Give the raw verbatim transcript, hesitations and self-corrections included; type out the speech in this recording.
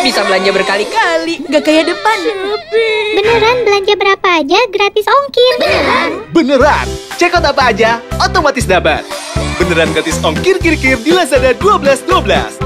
Bisa belanja berkali-kali, gak kayak depan. Beneran belanja berapa aja gratis ongkir. Beneran. Beneran. Check out apa aja, otomatis dapat. Beneran gratis ongkir kir-kir di Lazada dua belas dua belas.